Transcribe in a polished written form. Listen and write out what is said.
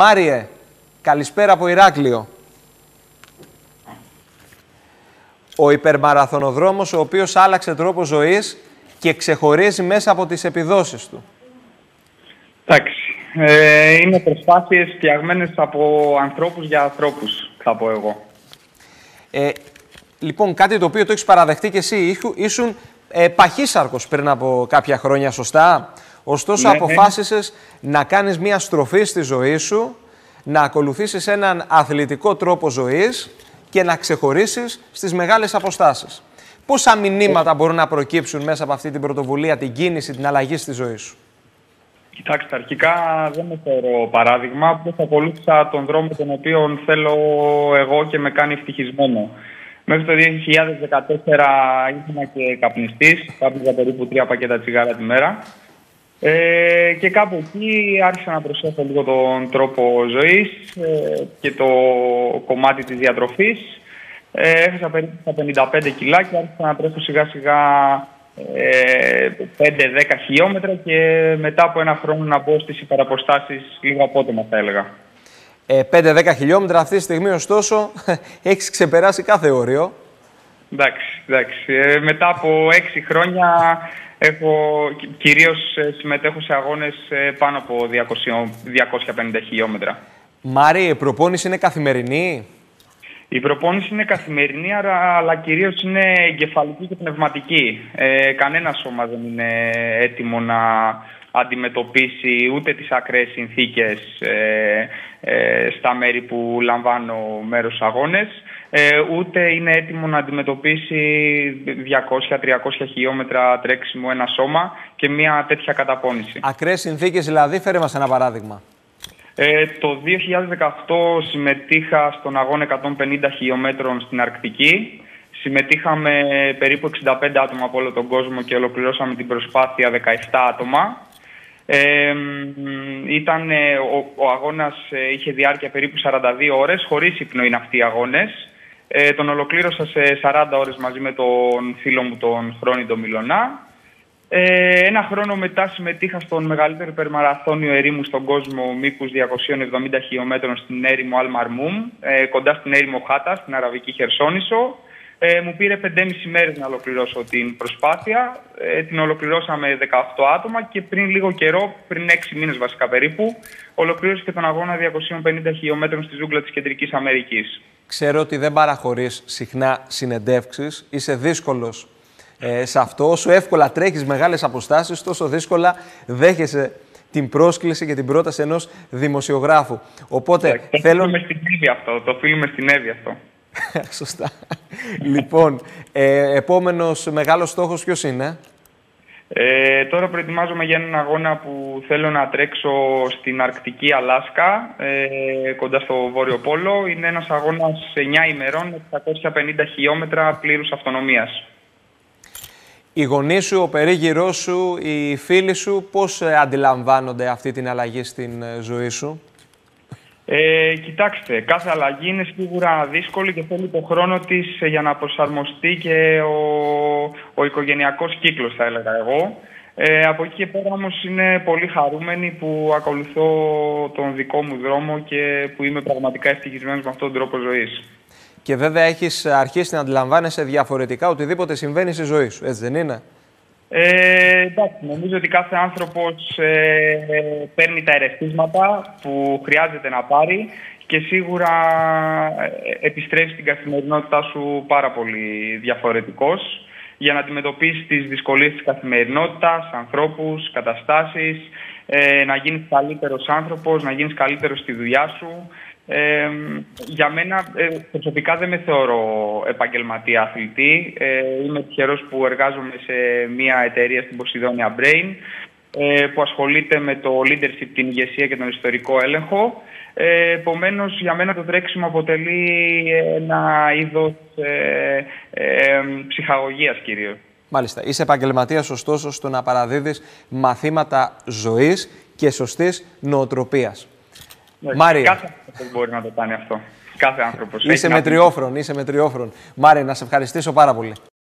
Μάριε, καλησπέρα από Ηράκλειο. Ο υπερμαραθωνοδρόμος ο οποίος άλλαξε τρόπο ζωής και ξεχωρίζει μέσα από τις επιδόσεις του. Εντάξει. Είναι προσπάθειες φτιαγμένες από ανθρώπους για ανθρώπους, θα πω εγώ. Λοιπόν, κάτι το οποίο το έχεις παραδεχτεί και εσύ, ήσουν παχύσαρκος πριν από κάποια χρόνια, σωστά? Ωστόσο, Ναι, αποφάσισες να κάνεις μια στροφή στη ζωή σου, να ακολουθήσεις έναν αθλητικό τρόπο ζωής και να ξεχωρίσεις στις μεγάλες αποστάσεις. Πόσα μηνύματα μπορούν να προκύψουν μέσα από αυτή την πρωτοβουλία, την κίνηση, την αλλαγή στη ζωή σου? Κοιτάξτε, αρχικά δεν με θεωρώ παράδειγμα. Πώς ακολούθησα τον δρόμο τον οποίο θέλω εγώ και με κάνει ευτυχισμένο. Μέχρι το 2014 ήμουν και καπνιστής, κάπνιζα περίπου 3 πακέτα τσιγάρα τη μέρα. Και κάπου εκεί άρχισα να προσέχω λίγο τον τρόπο ζωής και το κομμάτι της διατροφής. Έχασα περίπου στα 55 κιλά και άρχισα να τρέχω σιγά σιγά 5-10 χιλιόμετρα και μετά από ένα χρόνο να μπω στις υπεραποστάσεις λίγο απότομα, θα έλεγα. 5-10 χιλιόμετρα αυτή τη στιγμή, ωστόσο, έχεις ξεπεράσει κάθε όριο. Εντάξει. Μετά από 6 χρόνια κυρίως συμμετέχω σε αγώνες πάνω από 250 χιλιόμετρα. Μάρη, η προπόνηση είναι καθημερινή? Η προπόνηση είναι καθημερινή, αλλά κυρίως είναι εγκεφαλική και πνευματική. Κανένα σώμα δεν είναι έτοιμο να αντιμετωπίσει ούτε τις ακραίες συνθήκες στα μέρη που λαμβάνω μέρος στους αγώνες, ούτε είναι έτοιμο να αντιμετωπίσει 200-300 χιλιόμετρα τρέξιμο ένα σώμα και μια τέτοια καταπώνηση. Ακραίες συνθήκες δηλαδή, φέρε μας ένα παράδειγμα. Το 2018 συμμετείχα στον αγώνα 150 χιλιόμετρων στην Αρκτική. Συμμετείχαμε περίπου 65 άτομα από όλο τον κόσμο και ολοκληρώσαμε την προσπάθεια 17 άτομα. Ο αγώνας είχε διάρκεια περίπου 42 ώρες, χωρίς ύπνο είναι αυτοί οι αγώνες. Τον ολοκλήρωσα σε 40 ώρες μαζί με τον φίλο μου τον Χρόνιντο Μιλωνά. Ένα χρόνο μετά συμμετείχα στον μεγαλύτερο υπερμαραθώνιο ερήμου στον κόσμο μήκους 270 χιλιόμετρων στην έρημο Αλ-Μαρμούμ, κοντά στην έρημο Χάτα, στην Αραβική Χερσόνησο. Μου πήρε 5,5 μέρες να ολοκληρώσω την προσπάθεια. Την ολοκληρώσαμε 18 άτομα και πριν λίγο καιρό, πριν 6 μήνες βασικά περίπου, ολοκλήρωσε και τον αγώνα 250 χιλιόμετρων στη ζούγκλα της Κεντρικής Αμερικής. Ξέρω ότι δεν παραχωρείς συχνά συνεντεύξεις, είσαι δύσκολος σε αυτό. Όσο εύκολα τρέχεις μεγάλες αποστάσεις, τόσο δύσκολα δέχεσαι την πρόσκληση και την πρόταση ενός δημοσιογράφου. Οπότε θέλω... Το οφείλουμε στην Εύη αυτό. Σωστά. Λοιπόν, επόμενος μεγάλος στόχος ποιος είναι? Τώρα προετοιμάζομαι για έναν αγώνα που θέλω να τρέξω στην Αρκτική Αλάσκα, κοντά στο Βόρειο Πόλο. Είναι ένας αγώνας 9 ημερών με 650 χιλιόμετρα πλήρους αυτονομίας. Οι γονείς σου, ο περίγυρός σου, οι φίλοι σου, πώς αντιλαμβάνονται αυτή την αλλαγή στην ζωή σου? Κοιτάξτε, κάθε αλλαγή είναι σίγουρα δύσκολη και θέλει τον χρόνο της για να προσαρμοστεί και ο οικογενειακός κύκλος, θα έλεγα εγώ. Από εκεί και πέρα όμως είναι πολύ χαρούμενοι που ακολουθώ τον δικό μου δρόμο και που είμαι πραγματικά ευτυχισμένος με αυτόν τον τρόπο ζωής. Και βέβαια έχεις αρχίσει να αντιλαμβάνεσαι διαφορετικά οτιδήποτε συμβαίνει στη ζωή σου, έτσι δεν είναι? Εντάξει, νομίζω ότι κάθε άνθρωπος παίρνει τα ερεθίσματα που χρειάζεται να πάρει και σίγουρα επιστρέφει στην καθημερινότητά σου πάρα πολύ διαφορετικός για να αντιμετωπίσεις τις δυσκολίες της καθημερινότητας, ανθρώπους, καταστάσεις, να γίνεις καλύτερος άνθρωπος, να γίνεις καλύτερος στη δουλειά σου. Για μένα προσωπικά δεν με θεωρώ επαγγελματία αθλητή. Είμαι τυχερός που εργάζομαι σε μια εταιρεία στην Posidonia Brain που ασχολείται με το leadership, την ηγεσία και τον ιστορικό έλεγχο. Επομένως, για μένα το τρέξιμο αποτελεί ένα είδος ψυχαγωγίας κυρίως. Μάλιστα. Είσαι επαγγελματίας ωστόσο στο να παραδίδεις μαθήματα ζωής και σωστής νοοτροπίας. Μάρια. Κάθε άνθρωπος μπορεί να το κάνει αυτό. Κάθε άνθρωπος. Είσαι μετριόφρον. Μάρια, να σε ευχαριστήσω πάρα πολύ.